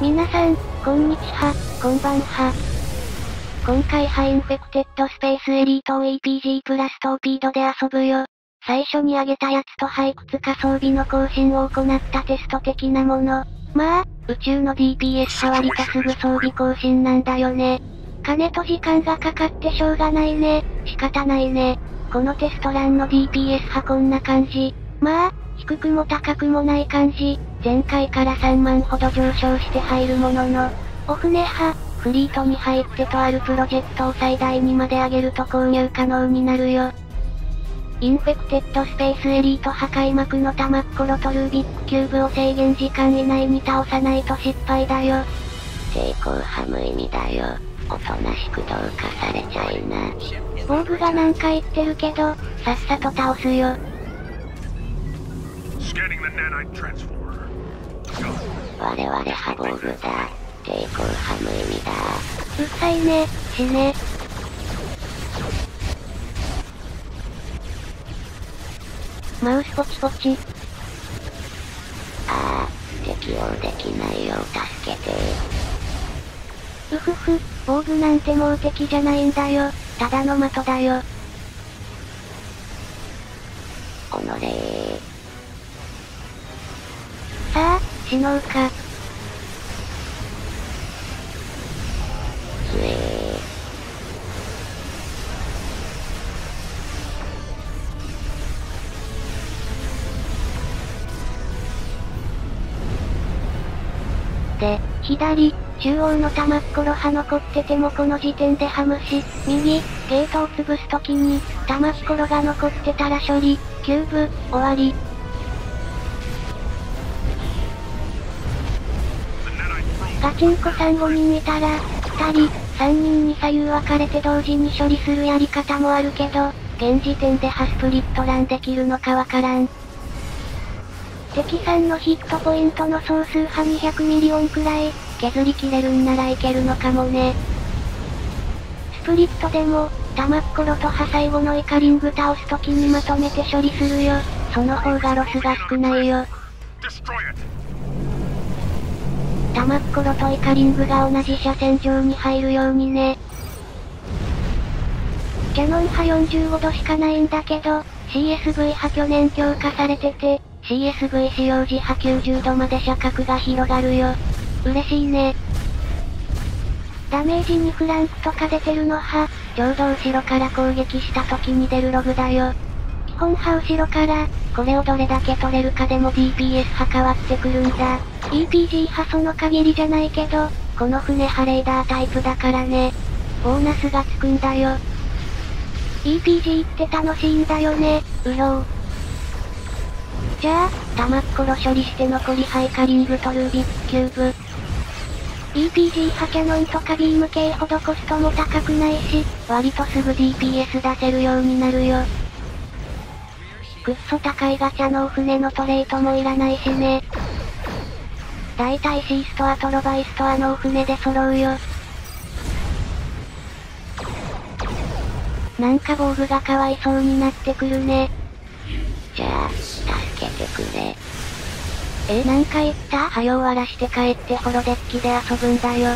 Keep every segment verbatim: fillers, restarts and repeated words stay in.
皆さん、こんにちは、こんばんは。今回はインフェクテッドスペースエリートを イーピージー プラストーピードで遊ぶよ。最初に挙げたやつとはいくつか装備の更新を行ったテスト的なもの。まあ、宇宙の ディーピーエス は割とすぐ装備更新なんだよね。金と時間がかかってしょうがないね。仕方ないね。このテストランの ディーピーエス はこんな感じ。まあ、低くも高くもない感じ。前回からさんまんほど上昇して入るものの、お船派、フリートに入ってとあるプロジェクトを最大にまで上げると購入可能になるよ。インフェクテッドスペースエリート破壊幕の玉っころとルービックキューブを制限時間以内に倒さないと失敗だよ。 成功は無意味だよ。おとなしく同化されちゃいな。 防具がなんか言ってるけど、さっさと倒すよ。 我々は防具だ。抵抗は無意味だ。 うっさいね、死ね。マウスポチポチ。 ああ、適応できないよ、助けて。 うふふ、防具なんてもう敵じゃないんだよ。ただの的だよ。 おのれー。 さあ、死のうか。 つえー。で、左、中央の玉っころは残っててもこの時点でハムし、右、ゲートを潰すときに、玉っころが残ってたら処理、キューブ、終わり。ガチンコさんごにんいたら、ふたり、さんにんに左右分かれて同時に処理するやり方もあるけど、現時点でハスプリットランできるのかわからん。敵さんのヒットポイントの総数はにひゃくミリオンくらい、削りきれるんならいけるのかもね。スプリットでも、玉っころと葉最後のイカリング倒すときにまとめて処理するよ。その方がロスが少ないよ。玉っころとイカリングが同じ車線上に入るようにね。キャノン波よんじゅうごどしかないんだけど、シーエスブイ 波去年強化されてて、シーエスブイ 使用時波きゅうじゅうどまで射角が広がるよ。嬉しいね。ダメージにフランクとか出てるのは、ちょうど後ろから攻撃した時に出るログだよ。基本は後ろから、これをどれだけ取れるかでも ディーピーエス は変わってくるんだ。イーピージー はその限りじゃないけど、この船はレーダータイプだからね。ボーナスがつくんだよ。イーピージー って楽しいんだよね、うろう。じゃあ、玉っころ処理して残りハイカリングとルービックキューブ。イーピージー 波キャノンとかビーム系ほどコストも高くないし、割とすぐ ディーピーエス 出せるようになるよ。くっそ高いガチャのお船のトレートもいらないしね。だいたい C ストアとロバイストアのお船で揃うよ。なんか防具がかわいそうになってくるね。 じゃあ、助けてくれ。 え、なんか言った？はよ終わらして帰ってホロデッキで遊ぶんだよ。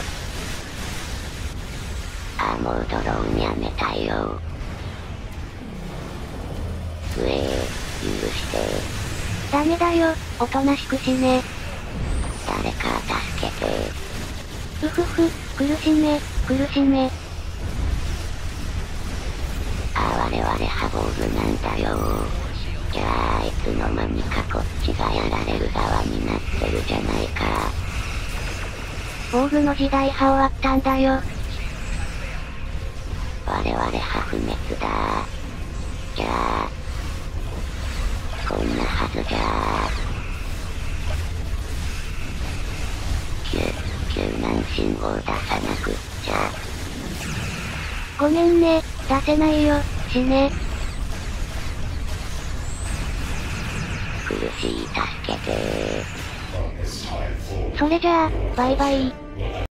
あ、もうドローンやめたいよ。うえー、許してー。 ダメだよ、おとなしくしね。 誰か助けてー。うふふ、苦しめ、苦しめ。 あ、我々は防具なんだよー。じゃあ、いつの間にかこっちがやられる側になってるじゃないか。 防具の時代は終わったんだよ。 我々は不滅だ。じゃあ、こんなはずじゃ救、救難信号出さなくっちゃ。 ごめんね、出せないよ、死ね。 苦しい、助けてー。 それじゃあ、バイバイ。